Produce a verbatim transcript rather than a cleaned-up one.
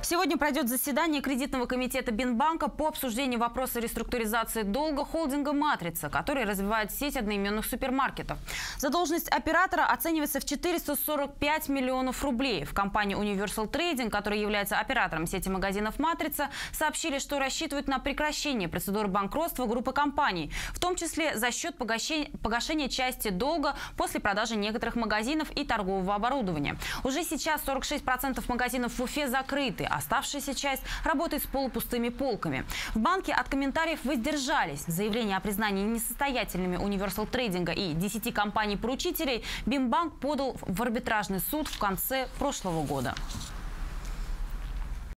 Сегодня пройдет заседание кредитного комитета Бинбанка по обсуждению вопроса реструктуризации долга холдинга «Матрица», который развивает сеть одноименных супермаркетов. Задолженность оператора оценивается в четыреста сорок пять миллионов рублей. В компании Universal Trading, которая является оператором сети магазинов «Матрица», сообщили, что рассчитывают на прекращение процедуры банкротства группы компаний, в том числе за счет погашения, погашения части долга после продажи некоторых магазинов и торгового оборудования. Уже сейчас сорок шесть процентов магазинов в Уфе закрыты. Оставшаяся часть работает с полупустыми полками. В банке от комментариев воздержались. Заявление о признании несостоятельными Universal Trading и десяти компаний-поручителей Бинбанк подал в арбитражный суд в конце прошлого года.